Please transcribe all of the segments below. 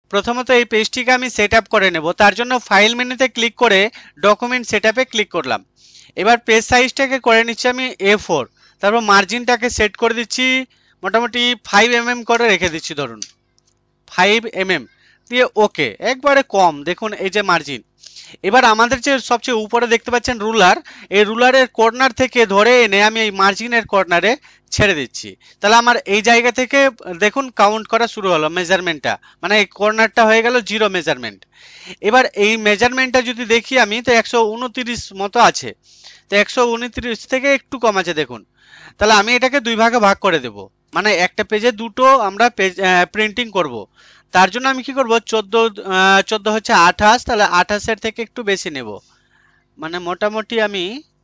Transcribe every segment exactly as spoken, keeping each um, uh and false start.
প্রথমত এই পেজটিকে আমি সেট আপ করে নেব। তার জন্য ফাইল মেনুতে ক্লিক করে ডকুমেন্ট সেট আপে ক্লিক করলাম। এবার পেজ সাইজটাকে করে নিচ্ছি আমি এ ফোর। তারপর মার্জিনটাকে সেট করে দিচ্ছি মোটামুটি ফাইভ এম এম করে রেখে দিচ্ছি, ধরুন ফাইভ এম এম দিয়ে ওকে, একবারে কম দেখুন এই যে মার্জিন। এবার আমাদের যে সবচেয়ে উপরে দেখতে পাচ্ছেন রুলার, এই রুলারের কর্নার থেকে ধরে এনে আমি এই মার্জিনের কর্নারে ছেড়ে দিচ্ছি। তাহলে আমার এই জায়গা থেকে দেখুন কাউন্ট করা শুরু হলো, মেজারমেন্টটা মানে এই কর্নারটা হয়ে গেল জিরো মেজারমেন্ট। এবার এই মেজারমেন্টটা যদি দেখি আমি, তো একশো উনত্রিশ মতো আছে, তো একশো উনত্রিশ থেকে একটু কম আছে দেখুন। তাহলে আমি এটাকে দুই ভাগে ভাগ করে দেব, মানে একটা পেজে দুটো আমরা পেজ প্রিন্টিং করব। তার জন্য আমি কি করব, চোদ্দ চোদ্দ হচ্ছে আঠাশ, তাহলে আঠাশের থেকে একটু বেশি নেব, মানে মোটামুটি আমি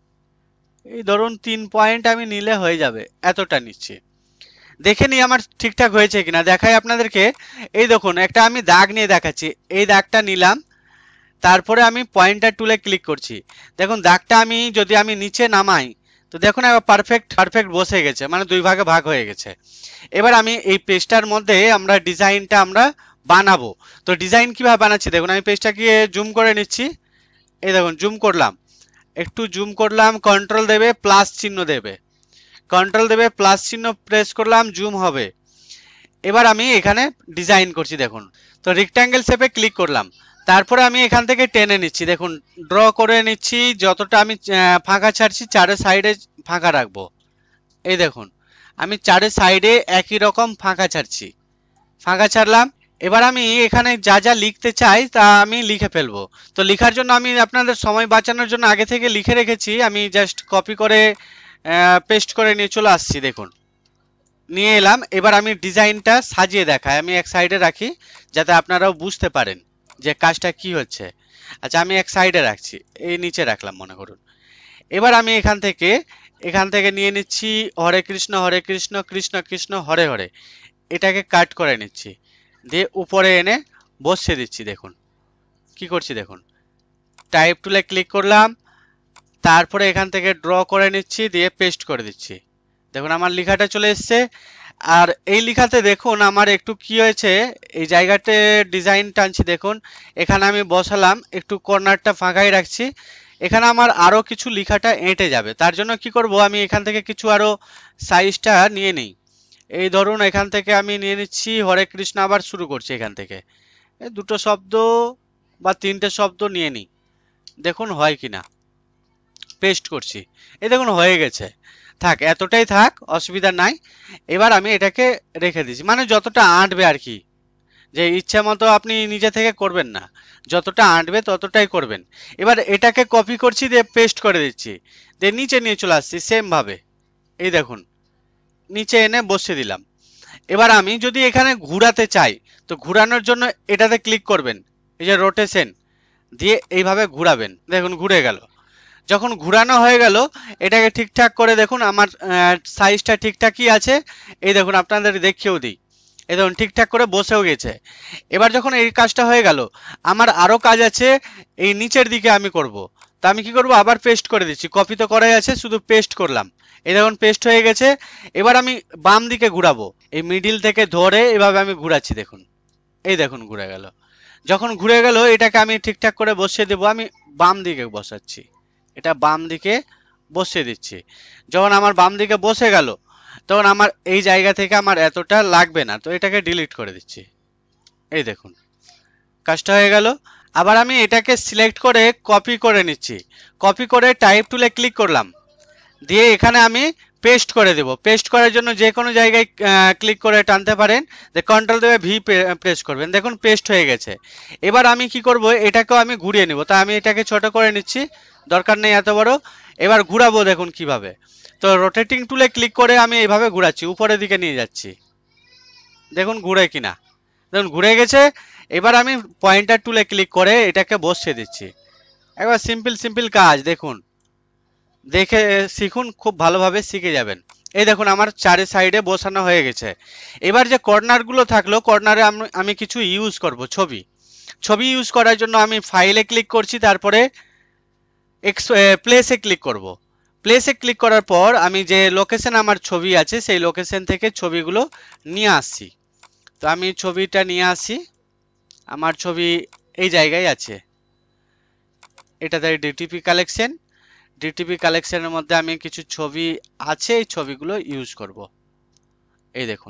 এই ধরুন তিন পয়েন্ট আমি নিলে হয়ে যাবে, এতটা নিচ্ছি। দেখে নিই আমার ঠিকঠাক হয়েছে কিনা, দেখাই আপনাদেরকে। এই দেখুন একটা আমি দাগ নিয়ে দেখাচ্ছি, এই দাগটা নিলাম, তারপরে আমি পয়েন্টার টুলে ক্লিক করছি। দেখুন দাগটা আমি যদি আমি নিচে নামাই, তো দেখুন এবার পারফেক্ট পারফেক্ট বসে গেছে, মানে দুই ভাগে ভাগ হয়ে গেছে। এবার আমি এই পেজটার মধ্যে আমরা ডিজাইনটা আমরা বানাবো। তো ডিজাইন কিভাবে বানাচ্ছি দেখুন, আমি পেজটাকে জুম করে নিচ্ছি। এই দেখুন জুম করলাম, একটু জুম করলাম, কন্ট্রোল দেবে প্লাস চিহ্ন দেবে, কন্ট্রোল দেবে প্লাস চিহ্ন প্রেস করলাম, জুম হবে। এবার আমি এখানে ডিজাইন করছি দেখুন, তো রেক্ট্যাঙ্গেল শেপে ক্লিক করলাম, তারপরে আমি এখান থেকে টেনে নিচ্ছি, দেখুন ড্র করে নিচ্ছি, যতটা আমি ফাঁকা ছাড়ছি চারের সাইডে ফাঁকা রাখবো। এই দেখুন আমি চারের সাইডে একই রকম ফাঁকা ছাড়ছি, ফাঁকা ছাড়লাম। এবার আমি এখানে যা যা লিখতে চাই তা আমি লিখে ফেলবো। তো লেখার জন্য আমি আপনাদের সময় বাঁচানোর জন্য আগে থেকে লিখে রেখেছি, আমি জাস্ট কপি করে পেস্ট করে নিয়ে চলে আসছি, দেখুন নিয়ে এলাম। এবার আমি ডিজাইনটা সাজিয়ে দেখাই, আমি এক সাইডে রাখি যাতে আপনারাও বুঝতে পারেন যে কাজটা কি হচ্ছে। আচ্ছা আমি এক সাইডে রাখছি, এই নিচে রাখলাম মনে করুন। এবার আমি এখান থেকে এখান থেকে নিয়ে নিচ্ছি হরে কৃষ্ণ হরে কৃষ্ণ কৃষ্ণ কৃষ্ণ হরে হরে, এটাকে কাট করে নিচ্ছি, দিয়ে উপরে এনে বসিয়ে দিচ্ছি। দেখুন কি করছি দেখুন, টাইপ টুলে ক্লিক করলাম, তারপরে এখান থেকে ড্র করে নিচ্ছি, দিয়ে পেস্ট করে দিচ্ছি। দেখুন আমার লেখাটা চলে এসছে। আর এই লেখাতে দেখুন আমার একটু কি হয়েছে, এই জায়গাতে ডিজাইন টানছি, দেখুন এখানে আমি বসালাম, একটু কর্নারটা ফাঁকাই রাখছি, এখানে আমার আরো কিছু লেখাটা এঁটে যাবে। তার জন্য কি করব, আমি এখান থেকে কিছু আরো সাইজটা নিয়ে নিই। এই ধরুন এখান থেকে আমি নিয়ে নিচ্ছি হরে কৃষ্ণ, আবার শুরু করছি এখান থেকে, এই দুটো শব্দ বা তিনটে শব্দ নিয়ে নিই, দেখুন হয় কিনা, পেস্ট করছি, এই দেখুন হয়ে গেছে। থাক এতটাই থাক, অসুবিধা নাই। এবার আমি এটাকে রেখে দিচ্ছি, মানে যতটা আঁটবে আর কি, যে ইচ্ছা মতো আপনি নিজে থেকে করবেন না, যতটা আঁটবে ততটাই করবেন। এবার এটাকে কপি করছি, দিয়ে পেস্ট করে দিচ্ছি, দিয়ে নিচে নিয়ে চলে আসছি সেম ভাবে, এই দেখুন নিচে এনে বসিয়ে দিলাম। এবার আমি যদি এখানে ঘুরাতে চাই, তো ঘুরানোর জন্য এটাতে ক্লিক করবেন, এই যে রোটেশন দিয়ে এইভাবে ঘুরাবেন, দেখুন ঘুরে গেল। যখন ঘুরানো হয়ে গেল, এটাকে ঠিকঠাক করে দেখুন আমার সাইজটা ঠিকঠাকই আছে, এই দেখুন আপনাদের দেখিয়েও দিই, এই দেখুন ঠিকঠাক করে বসেও গেছে। এবার যখন এই কাজটা হয়ে গেল, আমার আরো কাজ আছে, এই নিচের দিকে আমি করব। তা আমি কি করব, আবার পেস্ট করে দিচ্ছি, কপি তো করাই আছে, শুধু পেস্ট করলাম, এই দেখুন পেস্ট হয়ে গেছে। এবার আমি বাম দিকে ঘুরাবো, এই মিডিল থেকে ধরে এভাবে আমি ঘুরাচ্ছি, দেখুন এই দেখুন ঘুরে গেল। যখন ঘুরে গেল, এটাকে আমি ঠিকঠাক করে বসিয়ে দেবো, আমি বাম দিকে বসাচ্ছি, এটা বাম দিকে বসিয়ে দিচ্ছি। যখন আমার বাম দিকে বসে গেল, তখন আমার এই জায়গা থেকে আমার এতটা লাগবে না, তো এটাকে ডিলিট করে দিচ্ছি। এই দেখুন কাজটা হয়ে গেল। আবার আমি এটাকে সিলেক্ট করে কপি করে নিচ্ছি, কপি করে টাইপ টুলে ক্লিক করলাম, দিয়ে এখানে আমি পেস্ট করে দেব। পেস্ট করার জন্য যে কোনো জায়গায় ক্লিক করে টানতে পারেন, কন্ট্রোল দেবে ভি প্রেস করবেন, দেখুন পেস্ট হয়ে গেছে। এবার আমি কি করব, এটাকেও আমি ঘুরিয়ে নেব, তা আমি এটাকে ছোট করে নিচ্ছি, দরকার নেই এত বড়। এবার ঘুরাবো দেখুন কিভাবে, তো রোটেটিং টুলে ক্লিক করে আমি এইভাবে ঘুরাচ্ছি, উপরের দিকে নিয়ে যাচ্ছি, দেখুন ঘুরে কিনা, দেখুন ঘুরে গেছে। এবার আমি পয়েন্টার টুলে ক্লিক করে এটাকে বসিয়ে দিচ্ছি। একবার সিম্পল সিম্পল কাজ, দেখুন দেখে শিখুন, খুব ভালোভাবে শিখে যাবেন। এই দেখুন আমার চারি সাইডে বসানো হয়ে গেছে। এবার যে কর্নারগুলো থাকলো, কর্নারে আমি কিছু ইউজ করব, ছবি ছবি ইউজ করার জন্য আমি ফাইলে ক্লিক করছি, তারপরে প্লেসে ক্লিক করব। প্লেসে ক্লিক করার পর আমি যে লোকেশন আমার ছবি আছে, সেই লোকেশন থেকে ছবিগুলো নিয়ে আসছি। তো আমি ছবিটা নিয়ে আসি, আমার ছবি এই জায়গায় আছে, এটাতে ডিটিপি কালেকশন। ডিটিপি কালেকশনের মধ্যে আমি কিছু ছবি আছে, এই ছবিগুলো ইউজ করব। এই দেখুন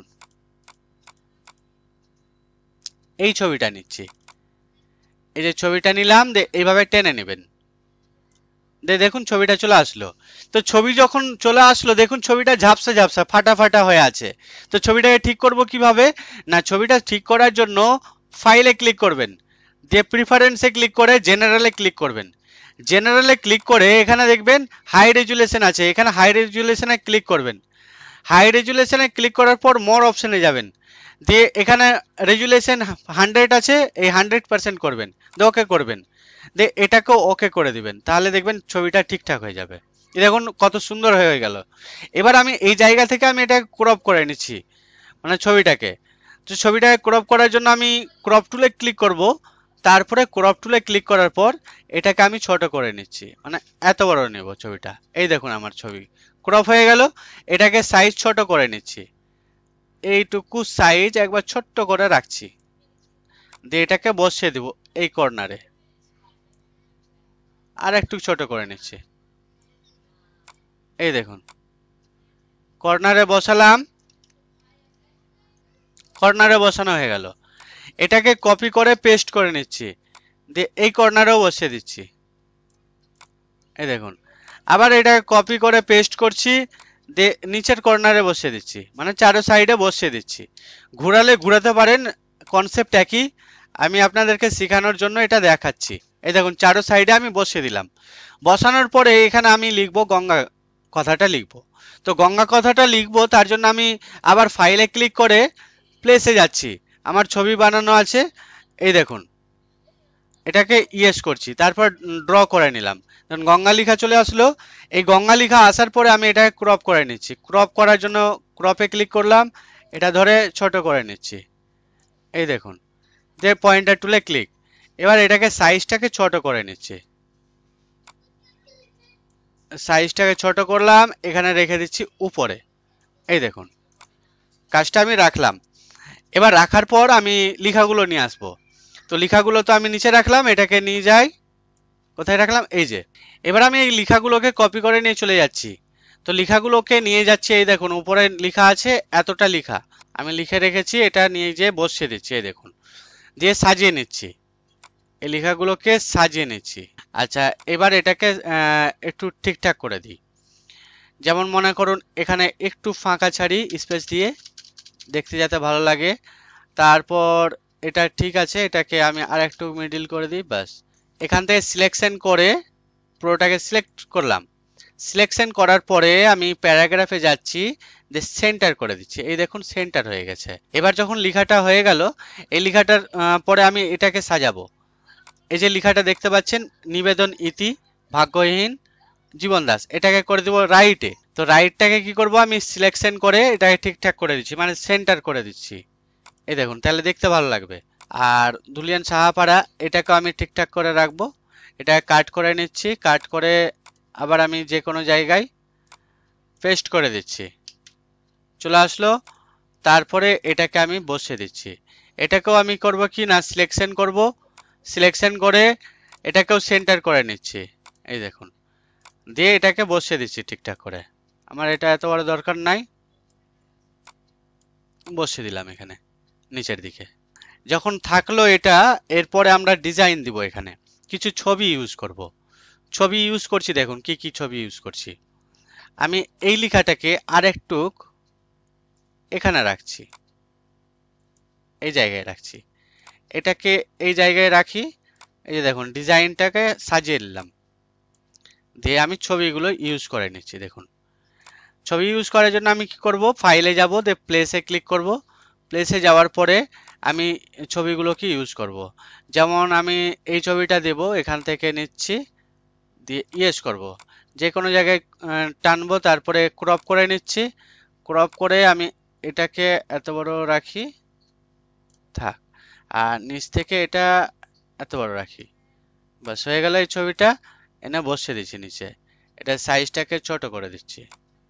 এই ছবিটা নিচ্ছি, এই যে ছবিটা নিলাম, এইভাবে টেনে নেবেন, দেখুন ছবিটা চলে আসলো। তো ছবি যখন চলে আসলো দেখুন ছবিটা ঝাপসা ঝাপসা ফাটা ফাটা হয়ে আছে। তো ছবিটাকে ঠিক করব কিভাবে? না, ছবিটা ঠিক করার জন্য ফাইলে ক্লিক করবেন, দিয়ে প্রিফারেন্সে ক্লিক করে জেনারেলে ক্লিক করবেন। জেনারেলে ক্লিক করে এখানে দেখবেন হাই রেজুলেশন আছে, এখানে হাই রেজুলেশনে ক্লিক করবেন। হাই রেজুলেশনে ক্লিক করার পর মোর অপশনে যাবেন, দিয়ে এখানে রেজুলেশন হান্ড্রেড আছে, এই হান্ড্রেড পার্সেন্ট করবেন, দিয়ে ওকে করবেন, দিয়ে এটাকেও ওকে করে দিবেন, তাহলে দেখবেন ছবিটা ঠিকঠাক হয়ে যাবে। দেখুন কত সুন্দর হয়ে গেল। এবার আমি এই জায়গা থেকে আমি এটা ক্রপ করে নিচ্ছি, মানে ছবিটাকে। তো ছবিটাকে ক্রপ করার জন্য আমি ক্রপ টুলে ক্লিক করব, তারপরে ক্রপ টুলে ক্লিক করার পর এটাকে আমি ছোট করে নিচ্ছি, মানে এত বড় নেব ছবিটা। এই দেখুন আমার ছবি ক্রপ হয়ে গেল। এটাকে সাইজ ছোট করে নিচ্ছি, এইটুকু সাইজ একবার ছোট্ট করে রাখছি, দিয়ে এটাকে বসিয়ে দিব এই কর্নারে, আর একটু ছোট করে নিচ্ছি। এই দেখুন কর্নারে বসালাম, কর্নারে বসানো হয়ে গেল। এটাকে কপি করে পেস্ট করে নিচ্ছি, দিয়ে এই কর্নারেও বসিয়ে দিচ্ছি। এই দেখুন আবার এটাকে কপি করে পেস্ট করছি, দিয়ে নিচের কর্নারে বসিয়ে দিচ্ছি, মানে চারো সাইডে বসিয়ে দিচ্ছি। ঘুরালে ঘুরাতে পারেন, কনসেপ্ট একই, আমি আপনাদেরকে শেখানোর জন্য এটা দেখাচ্ছি। এই দেখুন চারো সাইডে আমি বসিয়ে দিলাম। বসানোর পরে এখানে আমি লিখবো গঙ্গা কথাটা লিখবো। তো গঙ্গা কথাটা লিখবো, তার জন্য আমি আবার ফাইলে ক্লিক করে প্লেসে যাচ্ছি, আমার ছবি বানানো আছে। এই দেখুন এটাকে ইয়েস করছি, তারপর ড্র করে নিলাম, তখন গঙ্গা লেখা চলে আসলো। এই গঙ্গা লেখা আসার পরে আমি এটাকে ক্রপ করে নিচ্ছি, ক্রপ করার জন্য ক্রপে ক্লিক করলাম, এটা ধরে ছোট করে নিচ্ছি। এই দেখুন যে পয়েন্টার টুলে ক্লিক, এবার এটাকে সাইজটাকে ছোট করে নিচ্ছি, সাইজটাকে ছোট করলাম, এখানে রেখে দিচ্ছি উপরে। এই দেখুন কাজটা আমি রাখলাম। এবার রাখার পর আমি লেখাগুলো নিয়ে আসবো। তো লেখাগুলো তো আমি নিচে রাখলাম, এটাকে নিয়ে যাই, কোথায় রাখলাম? এই যে। এবার আমি এই লেখাগুলোকে কপি করে নিয়ে চলে যাচ্ছি। তো লেখাগুলোকে নিয়ে যাচ্ছি, এই দেখুন উপরে লেখা আছে এতটা লেখা আমি লিখে রেখেছি, এটা নিয়ে যেয়ে বসিয়ে দিচ্ছি। এই দেখুন দিয়ে সাজিয়ে নিচ্ছি, এই লেখাগুলোকে সাজিয়ে নিচ্ছি। আচ্ছা এবার এটাকে একটু ঠিকঠাক করে দিই, যেমন মনে করুন এখানে একটু ফাঁকা ছাড়ি স্পেস দিয়ে, দেখতে যাতে ভালো লাগে। তারপর এটা ঠিক আছে, এটাকে আমি আর একটু মিডিল করে দিই, ব্যাস। এখান থেকে সিলেকশন করে পুরোটাকে সিলেক্ট করলাম। সিলেকশন করার পরে আমি প্যারাগ্রাফে যাচ্ছি, যে সেন্টার করে দিচ্ছি। এই দেখুন সেন্টার হয়ে গেছে। এবার যখন লেখাটা হয়ে গেল, এই লেখাটার পরে আমি এটাকে সাজাবো। এই যে লেখাটা দেখতে পাচ্ছেন, নিবেদন ইতি ভাগ্যহীন জীবন দাস, এটাকে করে দেবো রাইটে। তো রাইটটাকে কি করব, আমি সিলেকশন করে এটাকে ঠিকঠাক করে দিচ্ছি, মানে সেন্টার করে দিচ্ছি। এই দেখুন তাহলে দেখতে ভালো লাগবে। আর ধুলিয়ান সাহাপাড়া, এটাকে আমি ঠিকঠাক করে রাখবো। এটা কাট করে নিচ্ছি, কাট করে আবার আমি যে কোনো জায়গায় পেস্ট করে দিচ্ছি, চলে আসলো। তারপরে এটাকে আমি বসিয়ে দিচ্ছি। এটাকেও আমি করব কি না, সিলেকশন করব, সিলেকশন করে এটাকেও সেন্টার করে নিচ্ছি। এই দেখুন দিয়ে এটাকে বসিয়ে দিচ্ছি ঠিকঠাক করে। আমার এটা এত বড় দরকার নাই, বসিয়ে দিলাম এখানে নিচের দিকে। যখন থাকলো এটা, এরপরে আমরা ডিজাইন দিব, এখানে কিছু ছবি ইউজ করব। ছবি ইউজ করছি, দেখুন কি কি ছবি ইউজ করছি। আমি এই লেখাটাকে আরেকটু এখানে রাখছি, এই জায়গায় রাখছি, এটাকে এই জায়গায় রাখি। এই যে দেখুন ডিজাইনটাকে সাজিয়ে নিলাম, দিয়ে আমি ছবিগুলো ইউজ করে নিচ্ছি। দেখুন ছবি ইউজ করার জন্য আমি কি করব, ফাইলে যাব, দিয়ে প্লেসে ক্লিক করব। প্লেসে যাওয়ার পরে আমি ছবিগুলোকে ইউজ করব। যেমন আমি এই ছবিটা দেব, এখান থেকে নিচ্ছি, দিয়ে ইয়েস করব, যে কোনো জায়গায় টানবো, তারপরে ক্রপ করে নিচ্ছি। ক্রপ করে আমি এটাকে এত বড় রাখি, থাক, আর নিচ থেকে এটা এত বড় রাখি, বাস হয়ে গেল। এই ছবিটা এনে বসিয়ে দিচ্ছি নিচে, এটা সাইজটাকে ছোট করে দিচ্ছি,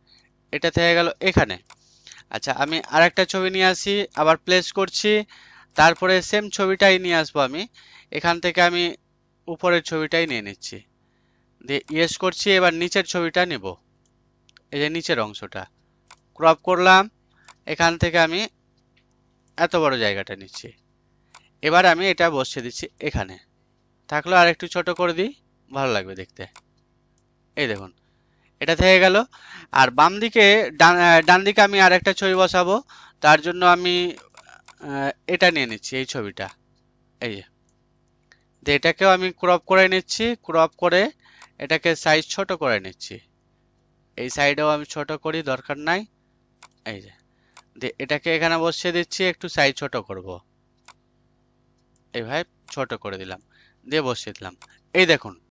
এটা থেকে গেল এখানে। আচ্ছা আমি আরেকটা ছবি নিয়ে আসি, আবার প্লেস করছি, তারপরে সেম ছবিটাই নিয়ে আসবো আমি, এখান থেকে আমি উপরের ছবিটাই নিয়ে নিচ্ছি, দিয়ে ইয়েস করছি। এবার নিচের ছবিটা নেব, এই যে নিচের অংশটা ক্রপ করলাম, এখান থেকে আমি এত বড় জায়গাটা নিচ্ছি। এবার আমি এটা বসিয়ে দিচ্ছি এখানে, থাকলো আর একটু ছোট করে দিই, ভালো লাগবে দেখতে। এই দেখুন এটা থেকে গেল। আর বাম দিকে ডান ডান দিকে আমি আর একটা ছবি বসাবো, তার জন্য আমি আহ, এটা নিয়ে নিচ্ছি, এই ছবিটা, এই যে। তো এটাকেও আমি ক্রপ করে নিচ্ছি, ক্রপ করে এটাকে সাইজ ছোট করে নিচ্ছি, এই সাইডেও আমি ছোট করি, দরকার নাই, এই যে। দিয়ে এটাকে এখানে বসিয়ে দিচ্ছি, একটু সাইজ ছোট করব, এইভাবে ছোট করে দিলাম, দিয়ে বসিয়ে দিলাম। এই দেখুন